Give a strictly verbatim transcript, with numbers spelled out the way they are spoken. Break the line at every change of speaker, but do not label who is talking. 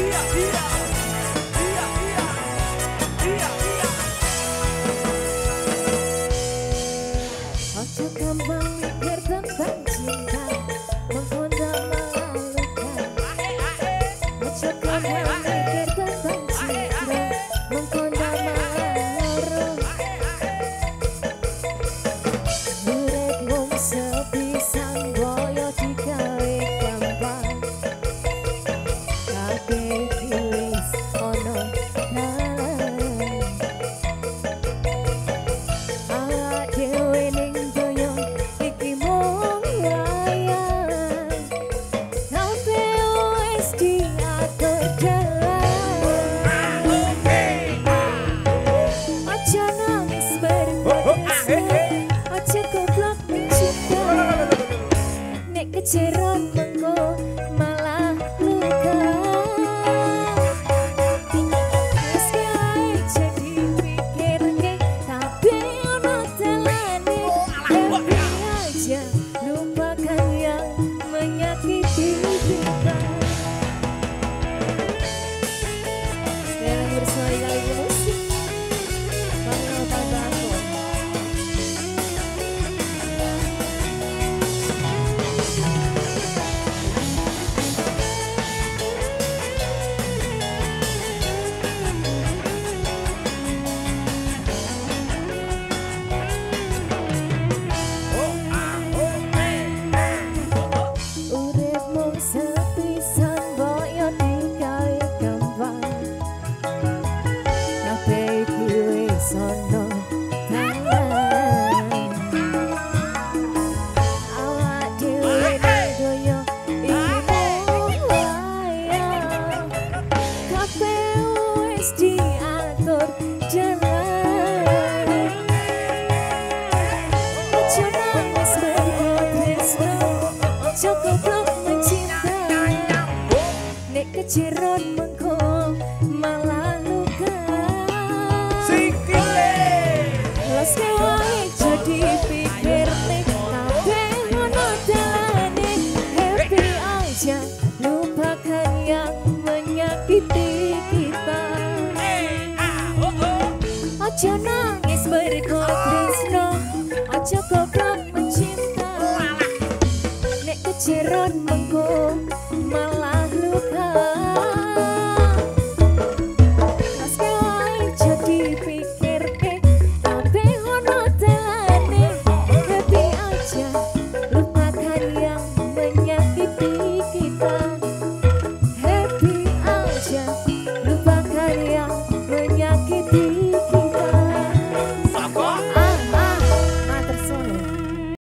iya, iya, iya, iya, iya.
Ojo gampang mikir tentang cinta, menggoda memalukan. Ojo gampang mikir tentang cinta, menggoda malu. Uripmu sepisan boyo digawe gampang. Kabeh wis ono dalan. Awak dhewe ning donya iki mung wayang. Kabeh wis diatur dalan. Aja nangis berkesel, aja goblok mencinta. Nek keceron mengko malah luka. Wis kae jadi pikirke tapi ono dalane. Happy aja lupakan yang menyakiti kita. Sekarang bersama kali musik Bang Bang uripmu sepisan boyo digawe gampang. Kabeh iki wis ono dalan. Awak dhewe ning donya iki mung wayang. Kabeh wis diatur jalan. Ojo nangis berkesel, ojo goblok mencinta. Nek keceron mengko malah luka.
Sikile.
Los wae jadi pikir nek kabeh ono dalane. Happy aja lupakan yang menyakiti kita.
Eh, ah, oh, oh.
Ojo nangis